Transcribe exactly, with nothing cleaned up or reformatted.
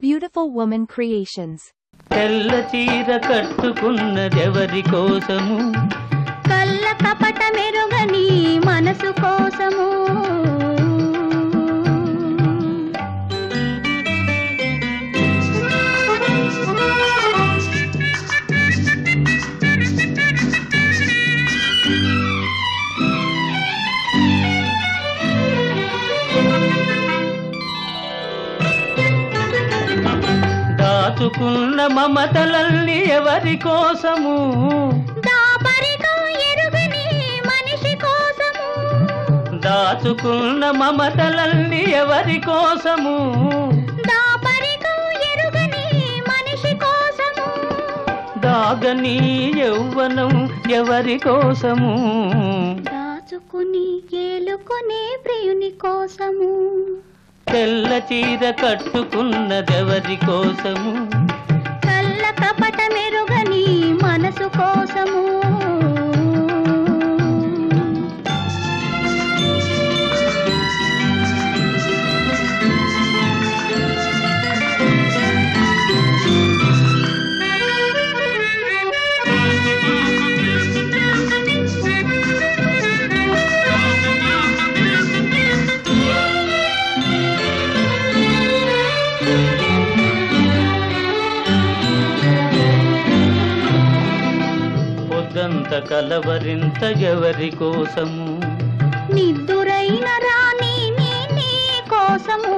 Beautiful Woman Creations. తెల్ల చీర కట్టుకున్నదెవరి కోసము? కళ్ళ కపట మెరుగని మనసు కోసము. దాచుకున్న మమతలన్నీ ఎవరి కోసము? దాపరికం ఎరుగని మనిషి కోసము. దాచుకున్న మమతలన్నీ ఎవరి కోసము? దాపరికం ఎరుగని మనిషి కోసము. దాగని యౌవనం ఎవరి కోసము? దాచుకుని ఏలుకొనే ప్రియుని కోసము. తెల్ల చీర కట్టుకున్నదెవరి కోసము? కళ్ళ కపట మెరుగని మనసు కోసము. పొద్దంత కలవరింత ఎవరి కోసము? నిద్దురైన రాణి నీ నీ కోసము.